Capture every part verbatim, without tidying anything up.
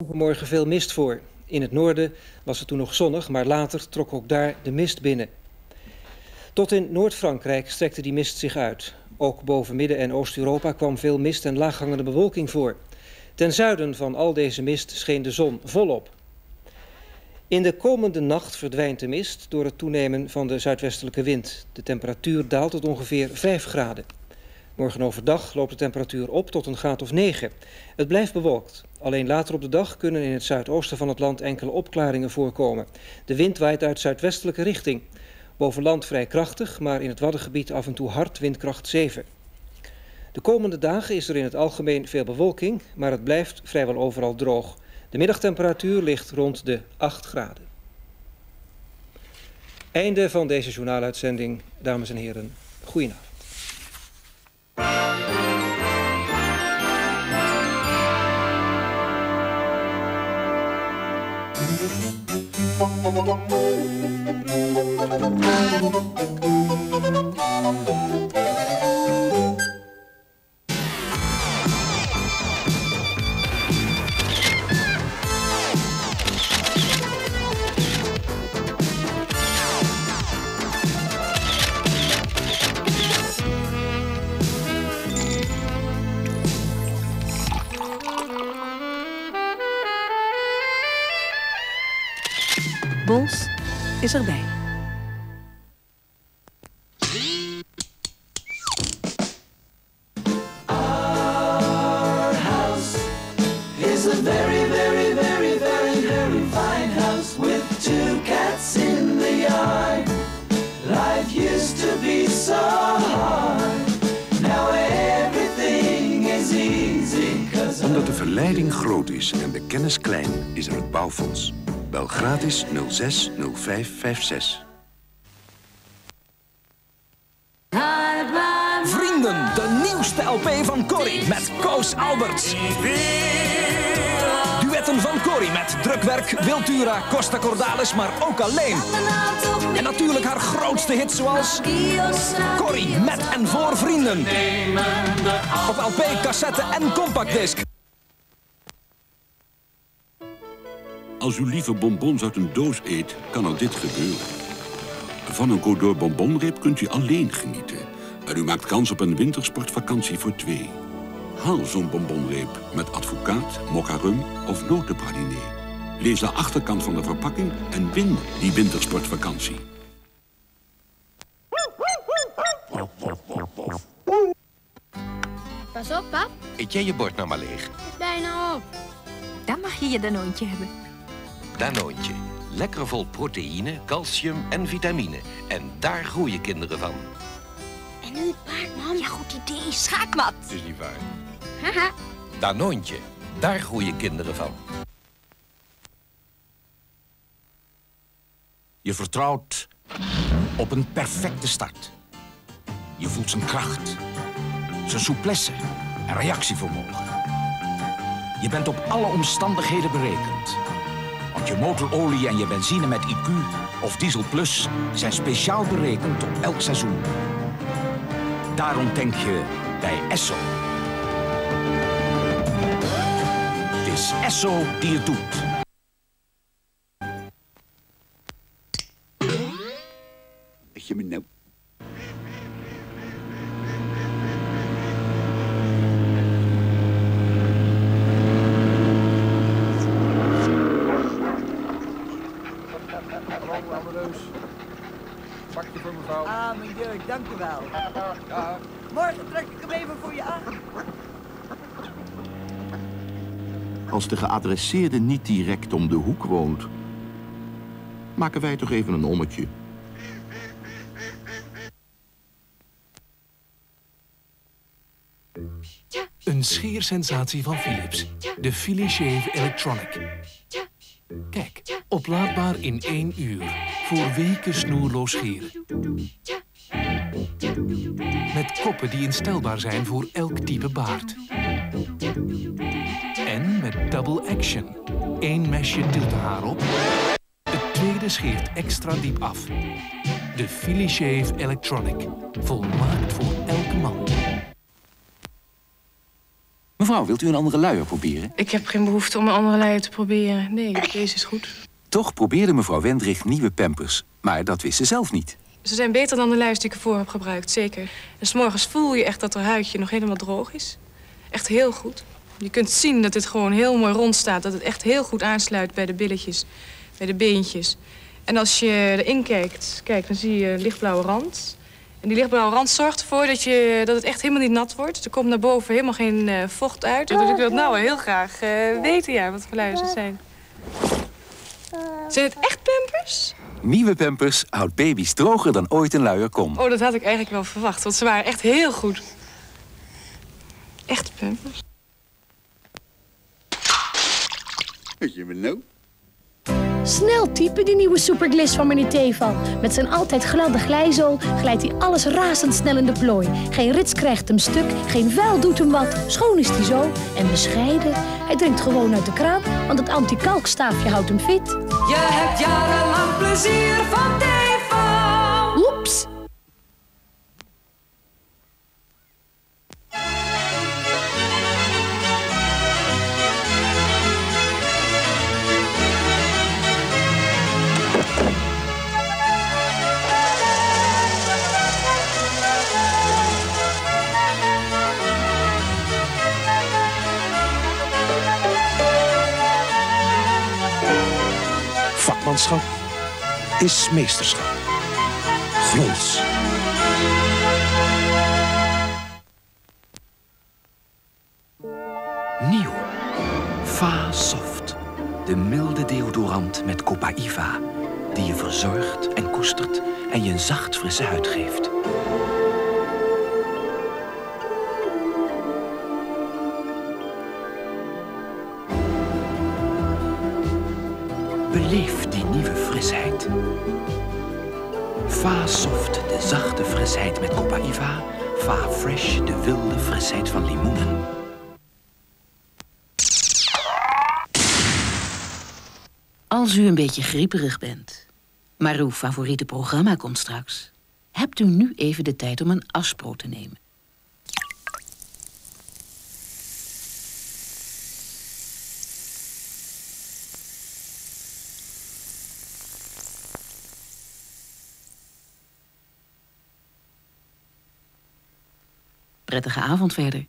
Morgen veel mist voor. In het noorden was het toen nog zonnig, maar later trok ook daar de mist binnen. Tot in Noord-Frankrijk strekte die mist zich uit. Ook boven Midden- en Oost-Europa kwam veel mist en laaghangende bewolking voor. Ten zuiden van al deze mist scheen de zon volop. In de komende nacht verdwijnt de mist door het toenemen van de zuidwestelijke wind. De temperatuur daalt tot ongeveer vijf graden. Morgen overdag loopt de temperatuur op tot een graad of negen. Het blijft bewolkt. Alleen later op de dag kunnen in het zuidoosten van het land enkele opklaringen voorkomen. De wind waait uit zuidwestelijke richting. Boven land vrij krachtig, maar in het Waddengebied af en toe hard, windkracht zeven. De komende dagen is er in het algemeen veel bewolking, maar het blijft vrijwel overal droog. De middagtemperatuur ligt rond de acht graden. Einde van deze journaaluitzending, dames en heren. Goedenavond. Bos is erbij. Our house is a very, very, very, very, very fine house with two cats in the yard. Life used to be so hard. Now everything is easy. 'Cause Omdat de verleiding groot is en de kennis klein, is er het Bouwfonds. Bel gratis nul zes nul vijf vijf zes. Vrienden, de nieuwste L P van Corrie met Koos Alberts. Duetten van Corrie met drukwerk, Wiltura, Costa Cordalis, maar ook alleen. En natuurlijk haar grootste hits zoals Corrie met en voor vrienden. Op L P, cassette en compactdisc. Als u liever bonbons uit een doos eet, kan er dit gebeuren. Van een Côte bonbonreep kunt u alleen genieten. En u maakt kans op een wintersportvakantie voor twee. Haal zo'n bonbonreep met advocaat, mokka rum of notenpraliné. Lees de achterkant van de verpakking en win die wintersportvakantie. Pas op, pap. Eet jij je bord nou maar leeg? Bijna op. Dan mag je je Danoontje hebben. Danoontje. Lekker vol proteïne, calcium en vitamine. En daar groeien kinderen van. En nu het paard, mam. Ja, goed idee. Schaakmat. Dat is niet waar. Haha. Danoontje. Daar groeien kinderen van. Je vertrouwt op een perfecte start. Je voelt zijn kracht, zijn souplesse en reactievermogen. Je bent op alle omstandigheden berekend. Want je motorolie en je benzine met I Q of Diesel Plus zijn speciaal berekend op elk seizoen. Daarom denk je bij Esso. Het is Esso die het doet. Weet je me nou? Pakje voor mevrouw. Ah, mijn jurk, dank u wel. Ja. Morgen trek ik hem even voor je aan. Als de geadresseerde niet direct om de hoek woont, maken wij toch even een ommetje. Een scheersensatie van Philips. De Philishave Electronic. Kijk, oplaadbaar in één uur. Voor weken snoerloos scheren. Met koppen die instelbaar zijn voor elk type baard. En met double action. Eén mesje tilt de haar op. Het tweede scheert extra diep af. De Philishave Electronic. Volmaakt voor elke man. Mevrouw Mevrouw, wilt u een andere luier proberen? Ik heb geen behoefte om een andere luier te proberen. Nee, deze is goed. Toch probeerde mevrouw Wendrich nieuwe Pampers. Maar dat wist ze zelf niet. Ze zijn beter dan de luiers die ik ervoor heb gebruikt, zeker. En 's morgens voel je echt dat haar huidje nog helemaal droog is. Echt heel goed. Je kunt zien dat dit gewoon heel mooi rond staat. Dat het echt heel goed aansluit bij de billetjes, bij de beentjes. En als je erin kijkt, kijk, dan zie je een lichtblauwe rand. En die lichtblauwe rand zorgt ervoor dat, je, dat het echt helemaal niet nat wordt. Er komt naar boven helemaal geen uh, vocht uit. Dus ik wil het nou heel graag uh, weten, ja, wat voor luiers het zijn. Zijn het echt Pampers? Nieuwe Pampers houdt baby's droger dan ooit een luier kon. Oh, dat had ik eigenlijk wel verwacht, want ze waren echt heel goed. Echte Pampers. Weet je me nou? Snel typen, die nieuwe Supergliss van meneer Teval. Met zijn altijd gladde glijzool glijdt hij alles razendsnel in de plooi. Geen rits krijgt hem stuk, geen vuil doet hem wat. Schoon is hij zo en bescheiden. Hij drinkt gewoon uit de kraan, want het anti-kalkstaafje houdt hem fit. Je hebt jarenlang plezier van Teval. Oeps. Vakmanschap is meesterschap. Glons. Nieuw. Fa Soft. De milde deodorant met Copaiva. Die je verzorgt en koestert en je een zacht frisse huid geeft. Beleef die nieuwe frisheid. Fa Soft, de zachte frisheid met Copaiva. Fa Fresh, de wilde frisheid van limoenen. Als u een beetje grieperig bent, maar uw favoriete programma komt straks, hebt u nu even de tijd om een Aspro te nemen. Prettige avond verder.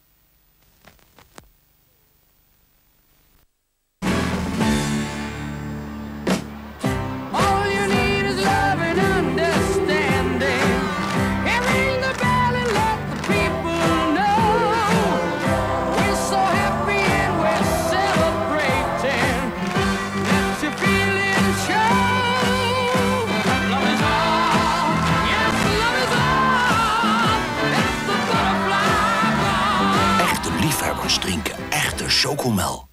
Drinken echte chocomel.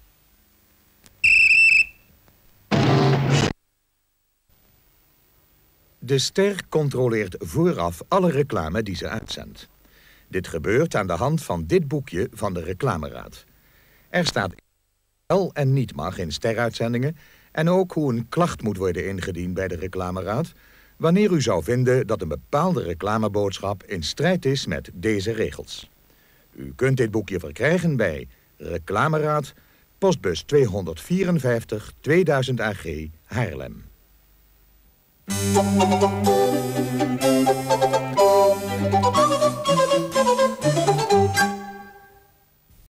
De ster controleert vooraf alle reclame die ze uitzendt. Dit gebeurt aan de hand van dit boekje van de reclameraad. Er staat wel en niet mag in steruitzendingen en ook hoe een klacht moet worden ingediend bij de reclameraad wanneer u zou vinden dat een bepaalde reclameboodschap in strijd is met deze regels. U kunt dit boekje verkrijgen bij Reclameraad, postbus tweehonderdvierenvijftig tweeduizend A G, Haarlem.